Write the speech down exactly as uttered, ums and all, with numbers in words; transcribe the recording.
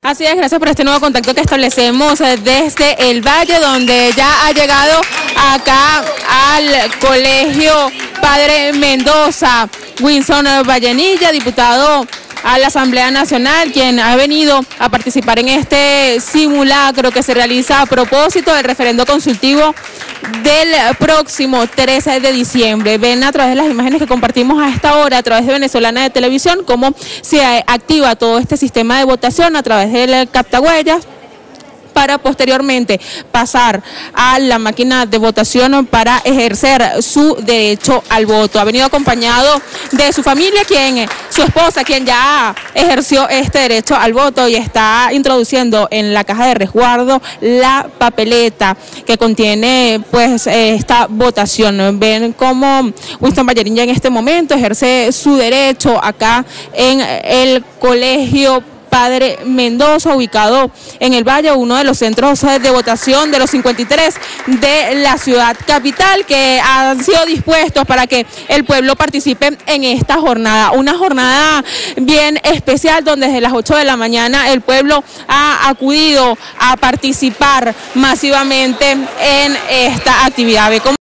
Así es, gracias por este nuevo contacto que establecemos desde el Valle, donde ya ha llegado acá al Colegio Padre Mendoza, Wilson Vallenilla, diputado a la Asamblea Nacional, quien ha venido a participar en este simulacro que se realiza a propósito del referendo consultivo del próximo trece de diciembre. Ven a través de las imágenes que compartimos a esta hora a través de Venezolana de Televisión cómo se activa todo este sistema de votación a través del captahuellas, para posteriormente pasar a la máquina de votación para ejercer su derecho al voto. Ha venido acompañado de su familia, quien, su esposa, quien ya ejerció este derecho al voto y está introduciendo en la caja de resguardo la papeleta que contiene pues esta votación. Ven cómo Wilson Vallenilla en este momento ejerce su derecho acá en el Colegio Padre Mendoza, ubicado en el Valle, uno de los centros de votación de los cincuenta y tres de la ciudad capital, que han sido dispuestos para que el pueblo participe en esta jornada. Una jornada bien especial donde desde las ocho de la mañana el pueblo ha acudido a participar masivamente en esta actividad.